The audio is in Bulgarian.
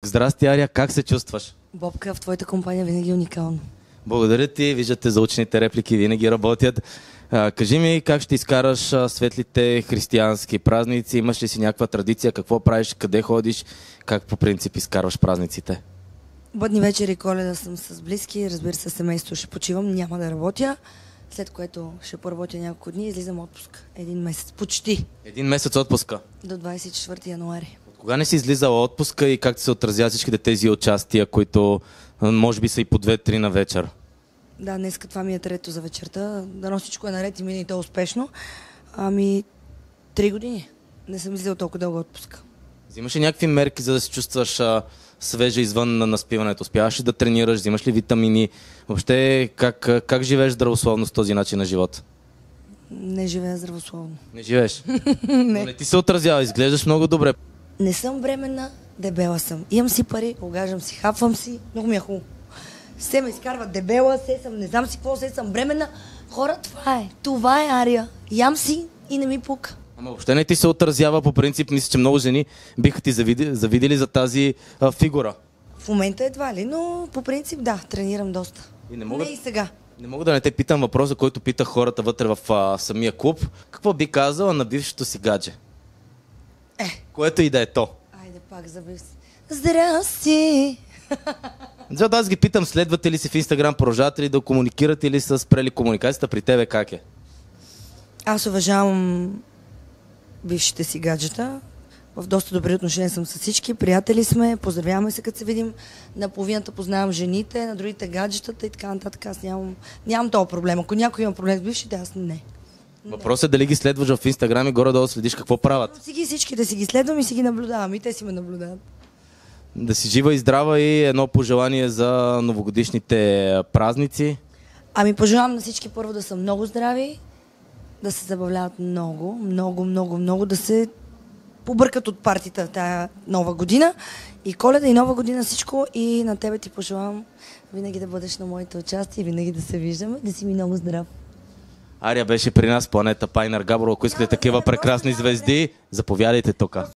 Здрасти, Ария, как се чувстваш? Бобка, в твоята компания винаги е уникално. Благодаря ти, виждате заучените реплики, винаги работят. Кажи ми как ще изкараш светлите християнски празници, имаш ли си някаква традиция, какво правиш, къде ходиш, как по принцип изкарваш празниците? Бъдни вечери и Коледа съм с близки, разбира се, семейство ще почивам, няма да работя, след което ще поработя няколко дни и излизам отпуск. Един месец, почти, Един месец отпуска. до 24 януари. Кога не си излизала отпуска и как се отразяват всичките тези участия, които може би са и по 2-3 на вечер? Да, днеска това ми е трето за вечерта, дано всичко е наред и мине и то успешно. 3 години не съм излизала толкова дълго отпуска. Взимаш ли някакви мерки, за да се чувстваш свежа извън на наспиването? Успяваш ли да тренираш, взимаш ли витамини? Въобще, как живееш здравословно с този начин на живота? Не живея здравословно. Не живееш? Но не ти се отразява, изглеждаш много добре. Не съм бременна, дебела съм. Имам си пари, огаждам си, хапвам си, много ми е хубаво. Се ме изкарва дебела, се съм, не знам си какво, се съм бременна. Хора, това е. Това е Ария. Ям си и не ми пука. Ама въобще не ти се отразява по принцип. Мисля, че много жени биха ти завидели за тази фигура. В момента едва ли, но по принцип да, тренирам доста. И не мога, Не и сега. не мога да не те питам въпроса, който питах хората вътре в самия клуб. Какво би казала на бившето си гадже? Което и да е то. Айде пак забив си. Здрасти! Защото аз ги питам, следвате ли си в Инстаграм, продължавате ли да комуникирате или са спрели комуникацията, при тебе как е? Аз уважавам бившите си гаджета. В доста добри отношения съм с всички. Приятели сме, поздравяваме се като се видим. На половината познавам жените, на другите гаджетата и така нататък. Аз нямам този проблем. Ако някой има проблем с бившите, аз не. Въпросът е дали ги следваш в Инстаграм и горе-долу следиш какво правят. Всичките си ги следвам и си ги наблюдавам. И те си ме наблюдават. Да си жива и здрава и едно пожелание за новогодишните празници. Пожелавам на всички първо да са много здрави, да се забавляват много, много, много, много, да се побъркат от партията тая нова година. И Коледа, и Нова година, всичко. И на тебе ти пожелавам винаги да бъдеш на моите участия, винаги да се виждаме, да си ми много здрав. Ария беше при нас, Планета Пайнар Габрово. Ако искате такива прекрасни звезди, заповядайте тук.